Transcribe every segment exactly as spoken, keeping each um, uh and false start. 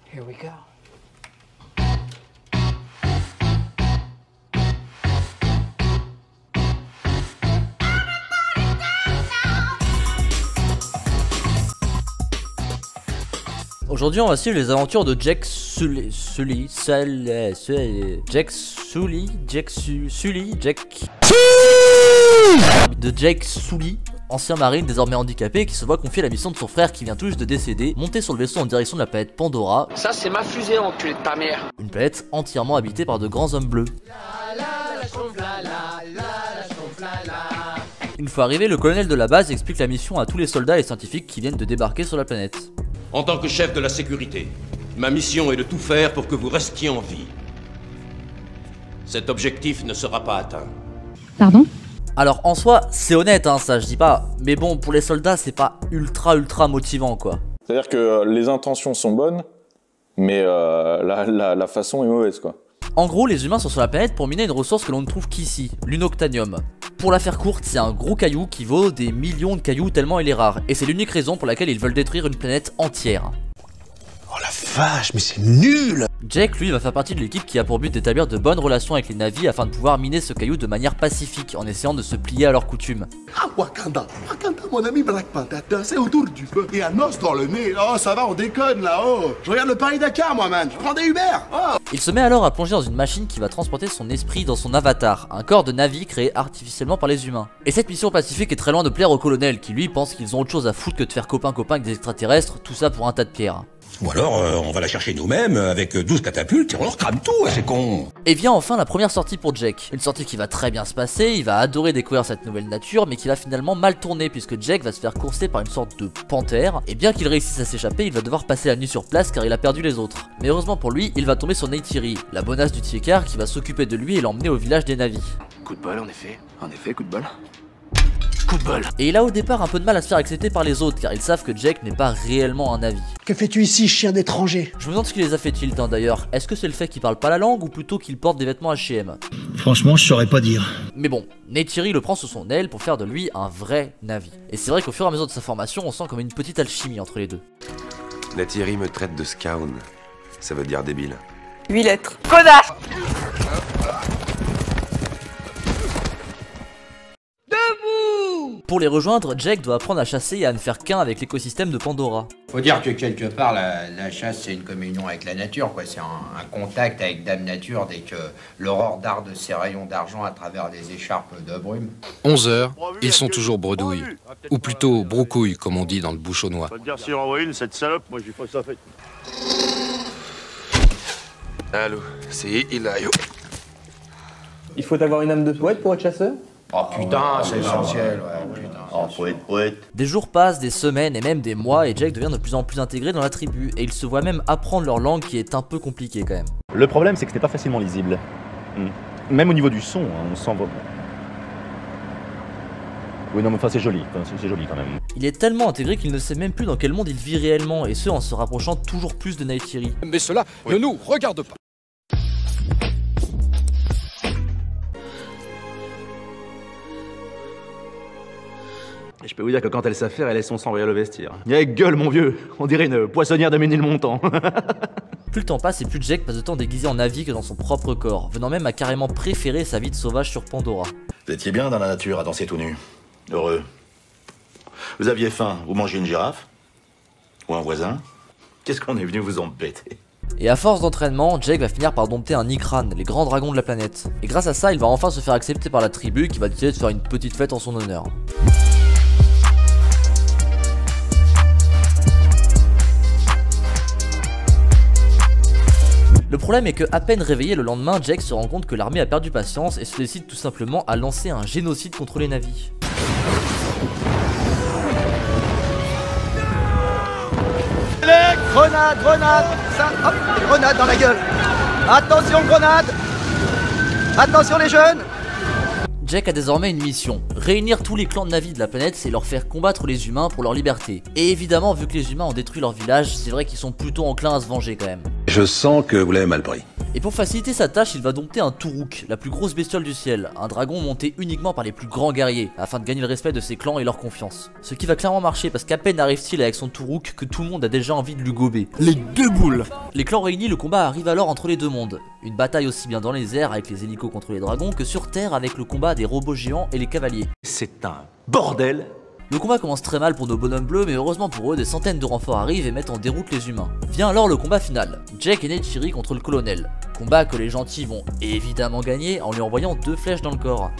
Here we go. Aujourd'hui, on va suivre les aventures de Jack Sully, Sully, Sully, Sully, Jack Sully, Jack Sully, Jack de Jack Sully, ancien marine désormais handicapé qui se voit confier la mission de son frère qui vient tout juste de décéder, monter sur le vaisseau en direction de la planète Pandora. Ça c'est ma fusée, enculé de ta mère. Une planète entièrement habitée par de grands hommes bleus. Une fois arrivé, le colonel de la base explique la mission à tous les soldats et scientifiques qui viennent de débarquer sur la planète. En tant que chef de la sécurité, ma mission est de tout faire pour que vous restiez en vie. Cet objectif ne sera pas atteint. Pardon ? Alors en soi, c'est honnête hein, ça je dis pas, mais bon pour les soldats c'est pas ultra ultra motivant quoi. C'est-à-dire que les intentions sont bonnes, mais euh, la, la, la façon est mauvaise quoi. En gros, les humains sont sur la planète pour miner une ressource que l'on ne trouve qu'ici, l'unoctanium. Pour la faire courte, c'est un gros caillou qui vaut des millions de cailloux tellement il est rare, et c'est l'unique raison pour laquelle ils veulent détruire une planète entière. Oh la vache, mais c'est nul! Jack, lui, va faire partie de l'équipe qui a pour but d'établir de bonnes relations avec les navis afin de pouvoir miner ce caillou de manière pacifique, en essayant de se plier à leurs coutumes. Ah, Wakanda, Wakanda, mon ami Black Panther, c'est autour du feu et un os dans le nez. Oh, ça va, on déconne là-haut. Je regarde le Paris-Dakar, moi, man. Je prends des Uber. Oh. Il se met alors à plonger dans une machine qui va transporter son esprit dans son avatar, un corps de Navi créé artificiellement par les humains. Et cette mission pacifique est très loin de plaire au colonel, qui lui pense qu'ils ont autre chose à foutre que de faire copain-copain avec des extraterrestres, tout ça pour un tas de pierres. Ou alors, euh, on va la chercher nous-mêmes avec douze catapultes et on leur crame tout, c'est con. Et vient enfin la première sortie pour Jack. Une sortie qui va très bien se passer, il va adorer découvrir cette nouvelle nature, mais qui va finalement mal tourner puisque Jack va se faire courser par une sorte de panthère. Et bien qu'il réussisse à s'échapper, il va devoir passer la nuit sur place car il a perdu les autres. Mais heureusement pour lui, il va tomber sur Neytiri, la bonasse du Tiekar qui va s'occuper de lui et l'emmener au village des Navis. Coup de bol, en effet. En effet, coup de bol. Coup de bol. Et il a au départ un peu de mal à se faire accepter par les autres car ils savent que Jack n'est pas réellement un Navi. Que fais-tu ici, chien d'étranger? Je me demande ce qui les a fait tilt hein, d'ailleurs. Est-ce que c'est le fait qu'il parle pas la langue ou plutôt qu'il porte des vêtements H et M? Franchement, je saurais pas dire. Mais bon, Neytiri le prend sous son aile pour faire de lui un vrai Navi. Et c'est vrai qu'au fur et à mesure de sa formation, on sent comme une petite alchimie entre les deux. Neytiri me traite de scown. Ça veut dire débile. huit lettres. Connasse. Pour les rejoindre, Jack doit apprendre à chasser et à ne faire qu'un avec l'écosystème de Pandora. Faut dire que quelque part, la, la chasse, c'est une communion avec la nature, quoi. C'est un, un contact avec Dame Nature dès que l'aurore darde ses rayons d'argent à travers des écharpes de brume. onze heures, ils sont toujours bredouilles. Ou plutôt broucouilles, comme on dit dans le bouchonnois. Faut te dire s'il envoie une, cette salope, moi j'ai pas ça fait. Allô, c'est Ilayo. Il faut avoir une âme de poète pour être chasseur? Oh putain, c'est essentiel, ouais, putain. Oh, poète, poète. Des jours passent, des semaines et même des mois et Jack devient de plus en plus intégré dans la tribu et il se voit même apprendre leur langue qui est un peu compliquée quand même. Le problème c'est que c'était pas facilement lisible. Hmm. Même au niveau du son, hein, on sent vraiment... Oui non mais enfin c'est joli, enfin, c'est joli quand même. Il est tellement intégré qu'il ne sait même plus dans quel monde il vit réellement et ce en se rapprochant toujours plus de Neytiri. Mais cela oui. ne nous regarde pas. Et je peux vous dire que quand elle s'affaire, elle laisse son sang royal au vestiaire. Il y a gueule mon vieux, on dirait une poissonnière de Ménilmontant. Plus le temps passe et plus Jack passe de temps déguisé en Navi que dans son propre corps, venant même à carrément préférer sa vie de sauvage sur Pandora. Vous étiez bien dans la nature à danser tout nu. Heureux. Vous aviez faim, vous mangez une girafe? Ou un voisin? Qu'est-ce qu'on est venu vous embêter? Et à force d'entraînement, Jack va finir par dompter un Ikran, les grands dragons de la planète. Et grâce à ça, il va enfin se faire accepter par la tribu qui va décider de faire une petite fête en son honneur. Le problème est que, à peine réveillé le lendemain, Jack se rend compte que l'armée a perdu patience et se décide tout simplement à lancer un génocide contre les Navis. Allez, grenade, grenade, ça, hop, grenade dans la gueule. Attention, grenade. Attention les jeunes. Jack a désormais une mission, réunir tous les clans de Navi de la planète et leur faire combattre les humains pour leur liberté. Et évidemment, vu que les humains ont détruit leur village, c'est vrai qu'ils sont plutôt enclins à se venger quand même. Je sens que vous l'avez mal pris. Et pour faciliter sa tâche, il va dompter un Tourouk, la plus grosse bestiole du ciel, un dragon monté uniquement par les plus grands guerriers, afin de gagner le respect de ses clans et leur confiance. Ce qui va clairement marcher parce qu'à peine arrive-t-il avec son Tourouk que tout le monde a déjà envie de lui gober. Les deux boules. Les clans réunis, le combat arrive alors entre les deux mondes. Une bataille aussi bien dans les airs avec les hélicos contre les dragons que sur terre avec le combat des robots géants et les cavaliers. C'est un bordel. Le combat commence très mal pour nos bonhommes bleus, mais heureusement pour eux, des centaines de renforts arrivent et mettent en déroute les humains. Vient alors le combat final, Jack et Neytiri contre le colonel. Combat que les gentils vont évidemment gagner en lui envoyant deux flèches dans le corps.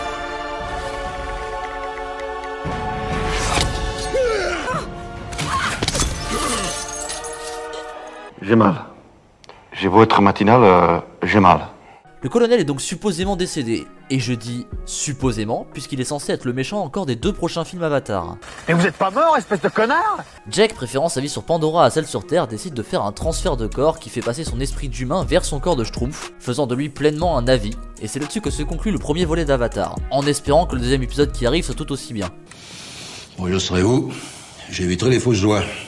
J'ai mal. J'ai beau être matinal, euh, j'ai mal. Le colonel est donc supposément décédé, et je dis supposément, puisqu'il est censé être le méchant encore des deux prochains films Avatar. Et vous êtes pas mort, espèce de connard? Jack, préférant sa vie sur Pandora à celle sur Terre, décide de faire un transfert de corps qui fait passer son esprit d'humain vers son corps de Schtroumpf, faisant de lui pleinement un Na'vi, et c'est là-dessus que se conclut le premier volet d'Avatar, en espérant que le deuxième épisode qui arrive soit tout aussi bien. Bon, je serai où? J'éviterai les fausses joies.